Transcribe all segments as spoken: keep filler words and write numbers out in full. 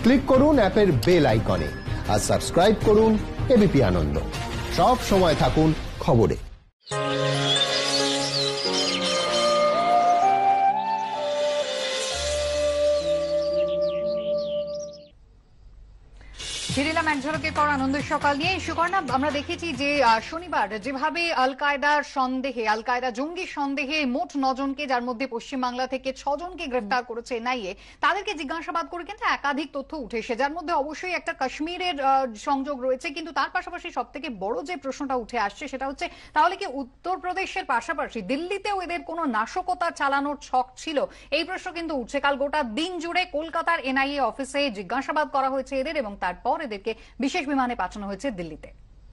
Click করুন অ্যাপের bell আইকনে আর সাবস্ক্রাইব করুন এবিপি আনন্দ। সব সময় থাকুন খবরে। ফিরিলাম এক ঝলকের পর আনন্দের সকাল নিয়ে। সুকর্ণা, আমরা দেখেছি যে শনিবার যেভাবে আল কায়দার সন্দেহে আল কায়দা জঙ্গি সন্দেহে মোট নজনকে, যার মধ্যে পশ্চিমবাংলা থেকে ছজনকে গ্রেফতার করেছে এনআইএ, তাদেরকে জিজ্ঞাসাবাদ করে কিন্তু একাধিক তথ্য উঠে এসে, যার মধ্যে অবশ্যই একটা কাশ্মীরের সংযোগ রয়েছে, কিন্তু তার পাশাপাশি সব থেকে বড় যে প্রশ্নটা উঠে আসছে সেটা হচ্ছে, তাহলে কি উত্তরপ্রদেশের পাশাপাশি দিল্লিতেও এদের কোনো নাশকতা চালানোর ছক ছিল? এই প্রশ্ন কিন্তু উঠছে। কাল গোটা দিন জুড়ে কলকাতার এনআইএ অফিসে জিজ্ঞাসাবাদ করা হয়েছে এদের, এবং তারপর এদেরকে বিশেষ বিমানে পাঠানো হয়েছে দিল্লিতে।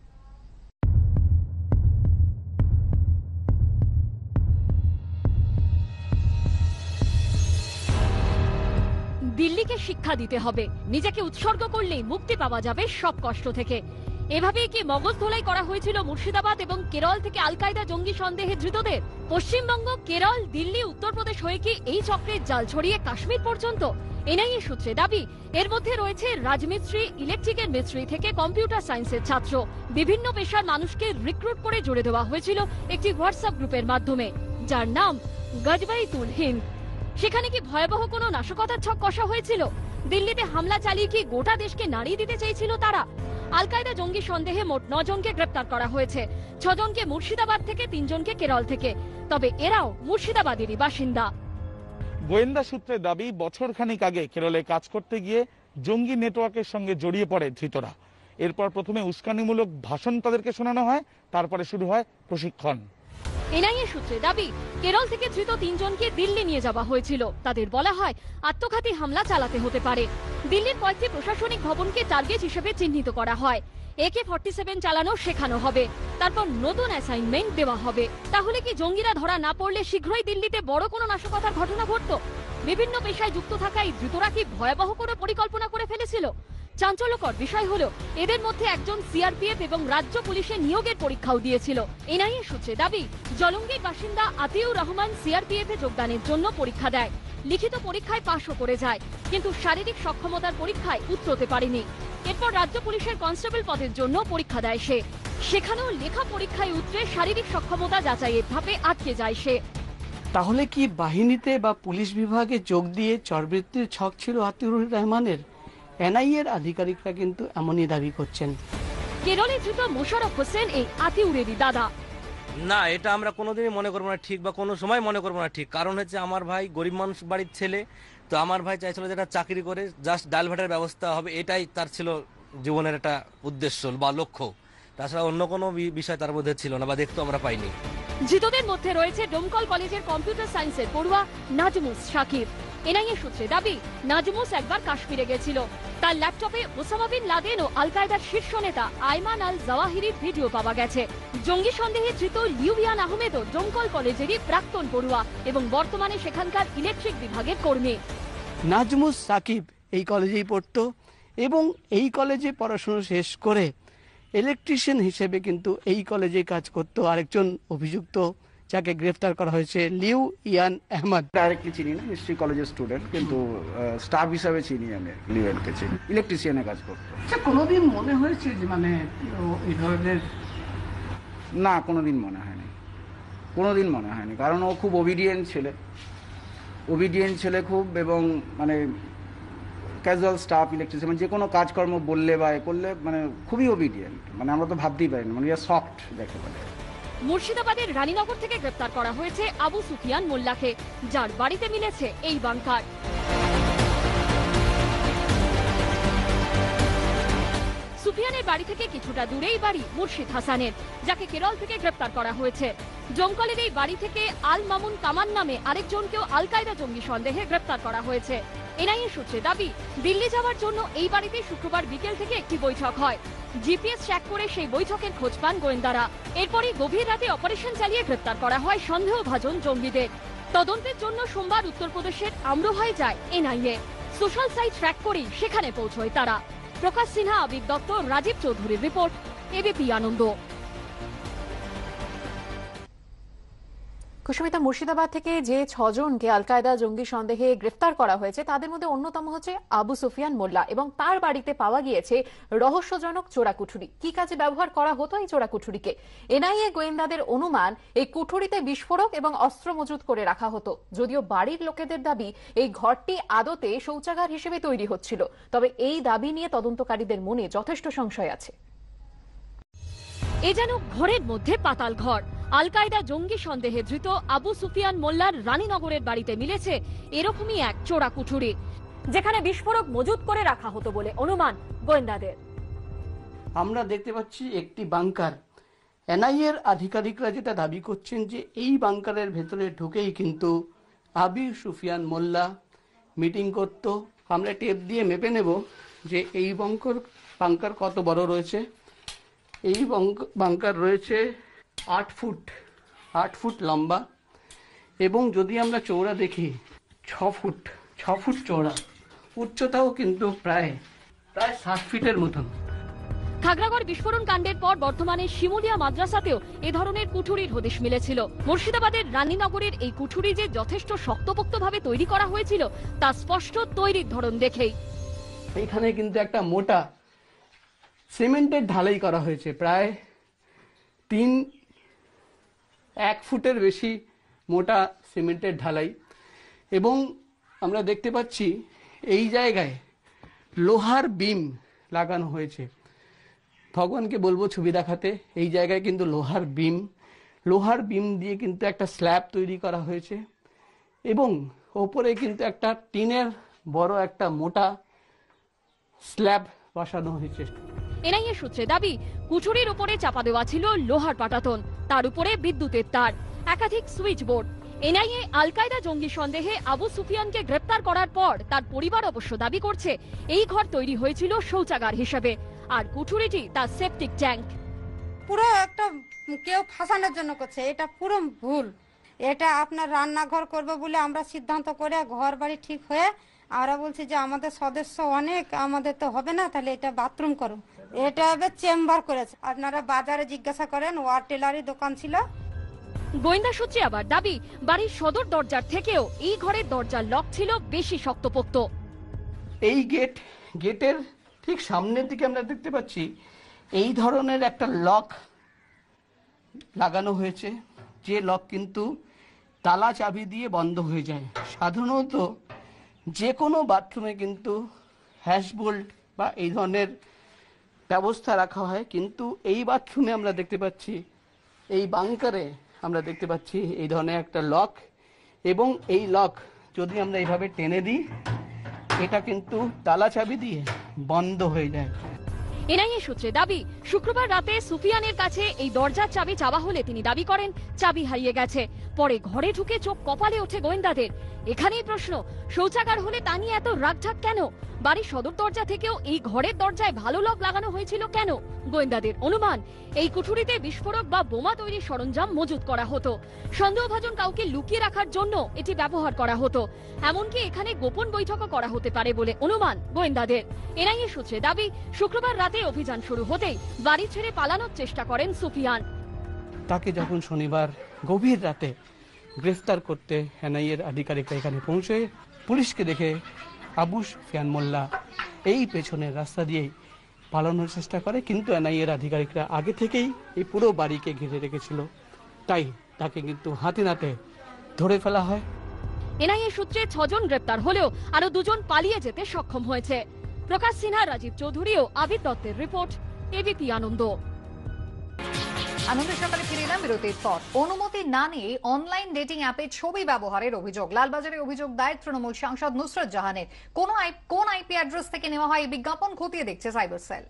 দিল্লিকে শিক্ষা দিতে হবে, নিজেকে উৎসর্গ করলেই মুক্তি পাওয়া যাবে সব কষ্ট থেকে। এভাবেই কি মগজ ধোলাই করা হয়েছিল মুর্শিদাবাদ এবং কেরল থেকে আল কায়দা জঙ্গি সন্দেহে ধৃতদের? পশ্চিমবঙ্গ, কেরল, দিল্লি, উত্তরপ্রদেশ হয়ে কি এই চক্রের জাল ছড়িয়ে কাশ্মীর পর্যন্ত? এনআইএ সূত্রে দাবি, এর মধ্যে রয়েছে রাজমিস্ত্রি, ইলেকট্রিক্যাল মিস্ত্রি থেকে কম্পিউটার সায়েন্সের ছাত্র। বিভিন্ন পেশার মানুষকে রিক্রুট করে জুড়ে দেওয়া হয়েছিল একটি হোয়াটসঅ্যাপ গ্রুপের মাধ্যমে, যার নাম গজবাইতুল হিন্দ। সেখানে কি ভয়াবহ কোনো নাশকতার ছক কষা হয়েছিল? দিল্লিতে হামলা চালিয়ে কি গোটা দেশকে নাড়িয়ে দিতে চেয়েছিল তারা? আল কায়দা জঙ্গি সন্দেহে মোট নজনকে গ্রেপ্তার করা হয়েছে, ছজনকে মুর্শিদাবাদ থেকে, তিনজনকে কেরল থেকে। তবে এরাও মুর্শিদাবাদেরই বাসিন্দা। গোয়েন্দা সূত্রের দাবি, বছর খানিক আগে কেরলে কাজ করতে গিয়ে জঙ্গি নেটওয়ার্কের সঙ্গে জড়িয়ে পড়ে ধৃতরা। এরপর প্রথমে উস্কানিমূলক ভাষণ তাদেরকে শোনানো হয়, তারপরে শুরু হয় প্রশিক্ষণ। এনআইএ সূত্রে দাবি, কেরল থেকে ধৃত তিনজনকে দিল্লি নিয়ে যাওয়া হয়েছিল। তাদের বলা হয় আত্মঘাতী হামলা চালাতে হতে পারে। দিল্লির কয়েকটি প্রশাসনিক ভবনকে টার্গেট হিসেবে চিহ্নিত করা হয়। একে ফর্টি সেভেন চালানো শেখানো হবে, তারপর নতুন অ্যাসাইনমেন্ট দেওয়া হবে। তাহলে কি জঙ্গিরা ধরা না পড়লে শীঘ্রই দিল্লিতে বড় কোনো নাশকতার ঘটনা ঘটত? বিভিন্ন পেশায় যুক্ত থাকা এই ধৃতরা কি ভয়াবহ কোনো পরিকল্পনা করে ফেলেছিল? চাঞ্চল্যকর বিষয় হলো, এদের মধ্যে একজন সিআরপিএফ এবং রাজ্য পুলিশে নিয়োগের পরীক্ষাও দিয়েছিল। এনআইএ সূত্রে দাবি, জলঙ্গির বাসিন্দা আতিউর রহমান সিআরপিএফ এ যোগদানের জন্য পরীক্ষা দেয়। লিখিত পরীক্ষায় পাশও করে যায়, কিন্তু শারীরিক সক্ষমতার পরীক্ষায় উতরতে পারেনি। এরপর রাজ্য পুলিশের কনস্টেবল পদের জন্য পরীক্ষা দেয় সে। সেখানেও লেখা পরীক্ষায় উতরে শারীরিক সক্ষমতা যাচাইয়ের ধাপে আটকে যায় সে। তাহলে কি বাহিনীতে বা পুলিশ বিভাগে যোগ দিয়ে চরবৃত্তির ছক ছিল আতিউর রহমানের? এনআইএর আধিকারিকরা কিন্তু এমনই দাবি করছেন। কেরলে ধৃত মোশাররফ হোসেন এই আতিউরেরই দাদা। না, এটা আমরা কোনোদিনই মনে করবো না ঠিক, বা কোনো সময় মনে করবো না ঠিক। কারণ হচ্ছে আমার ভাই গরিব মানুষ বাড়ির ছেলে, তো আমার ভাই চাইছিল যেটা চাকরি করে জাস্ট ডাল ভাতের ব্যবস্থা হবে, এটাই তার ছিল জীবনের একটা উদ্দেশ্য বা লক্ষ্য। তাছাড়া অন্য কোনো বিষয় তার মধ্যে ছিল না বা দেখতে আমরা পাইনি। ধৃতদের মধ্যে রয়েছে ডোমকল কলেজের কম্পিউটার সায়েন্সের পড়ুয়া নাজমুস সাকিব। এনআইএ সূত্রে দাবি, নাজমুস একবার কাশ্মীরে গেছিল। তার ল্যাপটপে ওসামা বিন লাদেন ও আল কায়দার শীর্ষ নেতা আইমান আল জাওয়াহিরির ভিডিও পাওয়া গেছে। জঙ্গি সন্দেহে ধৃত লিউবিয়ান আহমেদও ডোমকল কলেজেরই প্রাক্তন পড়ুয়া এবং বর্তমানে সেখানকার ইলেকট্রিক বিভাগের কর্মী। নাজমুস সাকিব এই কলেজেই পড়তো এবং এই কলেজে পড়াশোনা শেষ করে ইলেকট্রিশিয়ান হিসেবে কিন্তু এই কলেজে কাজ করত আরেকজন অভিযুক্ত, যাকে গ্রেফতার করা হয়েছে, লিউ ইয়ান আহমদ। ডাইরেক্টলি চিনি না, নিশ্চয়ই কলেজের স্টুডেন্ট, কিন্তু স্টাফ হিসাবে চিনি আমি। লিউ ইয়ানকে চিনি, ইলেকট্রিশিয়ানে কাজ করতো। আচ্ছা, কোনোদিন মনে হয়েছে যে মানে এই ধরনের? না, কোনোদিন মনে হয়নি, কোনোদিন মনে হয়নি। কারণ ও খুব ওবিডিয়েন্ট ছেলে, ওবিডিয়েন্ট ছেলে খুব, এবং মানে ক্যাজুয়াল স্টাফ, ইলেকট্রিশিয়ান, যে কোনো কাজকর্ম বললে বা এ করলে মানে খুবই ওবিডিয়েন্ট। মানে আমরা তো ভাবতেই পারি না, মানে সফট দেখে বলে। মুর্শিদাবাদের রানীনগর থেকে গ্রেফতার করা হয়েছে আবু সুফিয়ান মোল্লাকে, যার বাড়িতে মিলেছে এই বাংকার। সুফিয়ানের বাড়ি থেকে কিছুটা দূরেই বাড়ি মুর্শিদ হাসানের, যাকে কেরল থেকে গ্রেফতার করা হয়েছে। জমকলের এই বাড়ি থেকে আল মামুন কামান নামে আরেকজনকেও আল কায়দা জঙ্গি সন্দেহে গ্রেফতার করা হয়েছে। এনআইএ সূত্রে দাবি, দিল্লি যাওয়ার জন্য এই বাড়িতে শুক্রবার বিকেল থেকে একটি বৈঠক হয়। জিপিএস ট্র্যাক করে সেই বৈঠকের খোঁজ পান গোয়েন্দারা। এরপরই গভীর রাতে অপারেশন চালিয়ে গ্রেফতার করা হয় সন্দেহভাজন জঙ্গিদের। তদন্তের জন্য সোমবার উত্তরপ্রদেশের আমরোহায় যায় এনআইএ। সোশ্যাল সাইট ট্র্যাক করেই সেখানে পৌঁছয় তারা। প্রকাশ সিনহা, আবির দত্ত, রাজীব চৌধুরীর রিপোর্ট, এবিপি আনন্দ। কুসুমিতা, মুর্শিদাবাদ থেকে যে ছজনকে আল কায়দা জঙ্গি সন্দেহে গ্রেফতার করা হয়েছে তাদের মধ্যে অন্যতম হচ্ছে আবু সুফিয়ান মোল্লা, এবং তার বাড়িতে পাওয়া গিয়েছে রহস্যজনক চোরা কুঠুরি। কি কাজে ব্যবহার করা হতো এই চোরা কুঠুরিকে? এনআইএ গোয়েন্দাদের অনুমান এই কুঠুরিতে বিস্ফোরক এবং অস্ত্র মজুত করে রাখা হতো। যদিও বাড়ির লোকেদের দাবি এই ঘরটি আদতে শৌচাগার হিসেবে তৈরি হচ্ছিল, তবে এই দাবি নিয়ে তদন্তকারীদের মনে যথেষ্ট সংশয় আছে। এ যেন ঘরের মধ্যে পাতাল ঘর। আল কায়দা জঙ্গি সন্দেহে ধৃত আবু সুফিয়ান মোল্লার রানীনগরের বাড়িতে মিলেছে এরকমই এক চোরা কুঠুরি, যেখানে বিস্ফোরক মজুত করে রাখা হতো বলে অনুমান গোয়েন্দাদের। আমরা দেখতে পাচ্ছি একটি বাংকার। এনআইএর আধিকারিকরা যেটা দাবি করছেন যে এই বাংকারের ভেতরে ঢুকেই কিন্তু আবু সুফিয়ান মোল্লা মিটিং করত। আমরা টেপ দিয়ে মেপে নেব যে এই বাংকার বাংকার কত বড় রয়েছে। এই বাংকার রয়েছে আট ফুট আট ফুট লম্বা, এবং যদি আমরা চওড়া দেখি ছ ফুট ছ ফুট চওড়া, উচ্চতাও কিন্তু প্রায় প্রায় সাত ফিটের মতন। খাগড়াগড় বিস্ফোরণ কাণ্ডের পর বর্তমানে শিমুলিয়া মাদ্রাসাতেও এ ধরনের কুঠুরির হদিশ মিলেছিল। মুর্শিদাবাদের রানীনগরের এই কুঠুরি যে যথেষ্ট শক্তপোক্তভাবে তৈরি করা হয়েছিল তা স্পষ্ট তৈরির ধরন দেখেই। এখানে কিন্তু একটা মোটা সিমেন্টের ঢালাই করা হয়েছে, প্রায় তিন এক ফুটের বেশি মোটা সিমেন্টের ঢালাই, এবং আমরা দেখতে পাচ্ছি এই জায়গায় লোহার বিম লাগানো হয়েছে। ভগবানকে বলবো ছবি দেখাতে, এই জায়গায় কিন্তু লোহার বিম লোহার বিম দিয়ে কিন্তু একটা স্ল্যাব তৈরি করা হয়েছে, এবং ওপরে কিন্তু একটা টিনের বড় একটা মোটা স্ল্যাব বসানো হয়েছে। এনআইএ সূত্রে দাবি, কুঠুরির উপরে চাপা দেওয়া ছিল লোহার পাটাতন, তার উপরে বিদ্যুতের তার, একাধিক সুইচ বোর্ড। এনআইএ আল কায়দা জঙ্গি সন্দেহে আবু সুফিয়ানকে গ্রেফতার করার পর তার পরিবার অবশ্য দাবি করছে এই ঘর তৈরি হয়েছিল শৌচাগার হিসেবে, আর কুঠুরিটি তার সেপটিক ট্যাঙ্ক। পুরো একটা কেউ ফাঁসানোর জন্য করছে, এটা পুরো ভুল। এটা আপনার রান্নাঘর করবে বলে আমরা সিদ্ধান্ত করে ঘর বাড়ি ঠিক হয়ে আমরা বলছি যে আমাদের সদস্য অনেক, আমাদের তো হবে না, তাহলে এটা বাথরুম করো। এটা এবার চেম্বার করেছে। আপনারা বাজারে জিজ্ঞাসা করেন, ওয়ার টেলারি দোকান ছিল। গোয়েন্দা সূত্রে আবার দাবি, বাড়ির সদর দরজার থেকেও এই ঘরের দরজার লক ছিল বেশি শক্তপোক্ত। এই গেট গেটের ঠিক সামনের দিকে আমরা দেখতে পাচ্ছি এই ধরনের একটা লক লাগানো হয়েছে, যে লক কিন্তু তালা চাবি দিয়ে বন্ধ হয়ে যায়। সাধারণত যে কোনো বাথরুমে কিন্তু হ্যাশ বোল্ট বা এই ধরনের ব্যবস্থা রাখা হয়, কিন্তু এই বাথরুমে আমরা দেখতে পাচ্ছি, এই বাংকারে আমরা দেখতে পাচ্ছি এই ধরনের একটা লক, এবং এই লক যদি আমরা এইভাবে টেনে দিই এটা কিন্তু তালা চাবি দিয়ে বন্ধ হয়ে যায়। এনআইএ সূত্রে দাবি, শুক্রবার রাতে সুফিয়ানের কাছে এই দরজার চাবি চাওয়া হলে তিনি দাবি করেন চাবি হারিয়ে গেছে। পরে ঘরে ঢুকে চোখ কপালে ওঠে গোয়েন্দাদের। এখানেই প্রশ্ন, শৌচাগার হলে তা নিয়ে এত রাগঢাক কেন? বাড়ির সদর দরজা থেকেও এই ঘরের দরজায় ভালো লক লাগানো হয়েছিল কেন? গোয়েন্দাদের অনুমান, এই কুঠুরিতে বিস্ফোরক বা বোমা তৈরির সরঞ্জাম মজুত করা হতো। সন্দেহভাজন কাউকে লুকিয়ে রাখার জন্য এটি ব্যবহার করা হতো। এমনকি এখানে গোপন বৈঠকও করা হতে পারে বলে অনুমান গোয়েন্দাদের। এনআইএ সূত্রে দাবি, শুক্রবার রাতে অভিযান শুরু হতেই বাড়ি ছেড়ে পালানোর চেষ্টা করেন সুফিয়ান। তাকে যখন শনিবার গভীর রাতে গ্রেফতার করতে এনআইএর আধিকারিকরা এখানে পৌঁছে, পুলিশকে দেখে আবু সুফিয়ান মোল্লা এই পেছনের রাস্তা দিয়েই পালানোর চেষ্টা করে, কিন্তু এনআইএর আধিকারিকরা আগে থেকেই এই পুরো বাড়িকে ঘিরে রেখেছিল, তাই তাকে কিন্তু হাতে নাতে ধরে ফেলা হয়। এনআইএ সূত্রে ছজন গ্রেপ্তার হলেও আরো দুজন পালিয়ে যেতে সক্ষম হয়েছে। প্রকাশ সিনহা, রাজীব চৌধুরী ও আবিদ দত্তের রিপোর্ট, এবিপি আনন্দ। আনন্দ সকালে ফিরে এলাম বিরতির পর। অনুমতি না নিয়ে অনলাইন ডেটিং অ্যাপে ছবি ব্যবহারের অভিযোগ। লালবাজারে অভিযোগ দায়ের তৃণমূল সাংসদ নুসরত জাহানের। কোন কোন আইপি অ্যাড্রেস থেকে নেওয়া হয় এই বিজ্ঞাপন খতিয়ে দেখছে cyber cell.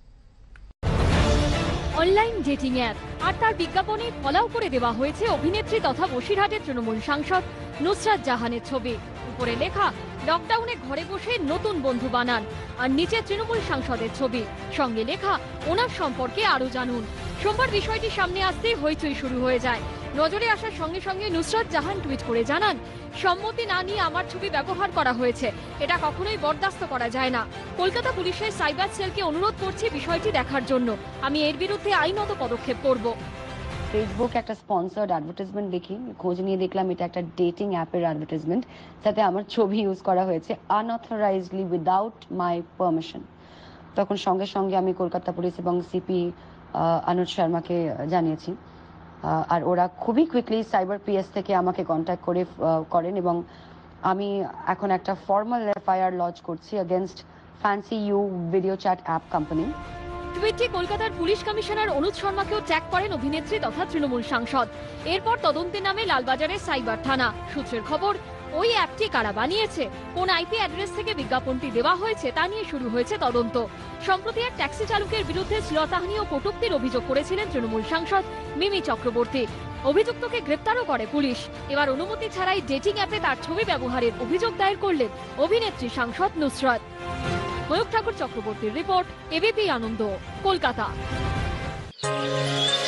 Online dating app আর তার বিজ্ঞাপনে ফলাও করে দেওয়া হয়েছে অভিনেত্রী তথা বসিরহাটের তৃণমূল সাংসদ নুসরত জাহানের ছবি। উপরে লেখা, লকডাউনে ঘরে বসে নতুন বন্ধু বানান, আর নিচে তৃণমূল সাংসদের ছবি, সঙ্গে লেখা ওনার সম্পর্কে আরো জানুন। সোমবার বিষয়টি সামনে আসতে হইচই শুরু হয়ে যায়। নজরে আসার সঙ্গে সঙ্গে নুসরত জাহান টুইট করে জানান, সম্মতি না নিয়ে আমার ছবি ব্যবহার করা হয়েছে, এটা কখনোই বরদাস্ত করা যায় না। কলকাতা পুলিশের সাইবার সেলকে অনুরোধ করছি বিষয়টি দেখার জন্য। আমি এর বিরুদ্ধে আইনত পদক্ষেপ করব। ফেসবুক একটা স্পন্সর্ড অ্যাডভার্টাইজমেন্ট দেখি, খোঁজ নিয়ে দেখলাম এটা একটা ডেটিং অ্যাপের অ্যাডভার্টাইজমেন্ট, যাতে আমার ছবি ইউজ করা হয়েছে আনঅথরাইজডলি উইদাউট মাই পারমিশন। তখন সঙ্গে সঙ্গে আমি কলকাতা পুলিশ এবং সিপি অনুজ শর্মাকে জানিয়েছি, আর ওরা খুবই কুইকলি সাইবার পিএস থেকে আমাকে কন্ট্যাক্ট করে করেন এবং আমি এখন একটা ফর্মাল এফআইআর লঞ্চ করছি against fancy you video chat app company. টুইটটি কলকাতার পুলিশ কমিশনার অনুজ শর্মাকেও ট্যাগ করেন অভিনেত্রী তথা তৃণমূল সাংসদ। এরপর তদন্তে নামে লালবাজারের সাইবার থানা। সূত্রের খবর, ওই অ্যাপটি কারা বানিয়েছে, কোন আইপি অ্যাড্রেস থেকে বিজ্ঞাপনটি দেওয়া হয়েছে তা নিয়ে শুরু হয়েছে তদন্ত। সম্প্রতি এক ট্যাক্সি চালকের বিরুদ্ধে শ্লীলতাহানি ও কটূক্তির অভিযোগ করেছিলেন তৃণমূল সাংসদ মিমি চক্রবর্তী। অভিযুক্তকে গ্রেপ্তারও করে পুলিশ। এবার অনুমতি ছাড়াই ডেটিং অ্যাপে তার ছবি ব্যবহারের অভিযোগ দায়ের করলেন অভিনেত্রী সাংসদ নুসরাত। ময়ূখ ঠাকুর চক্রবর্তীর রিপোর্ট, এবিপি আনন্দ, কলকাতা।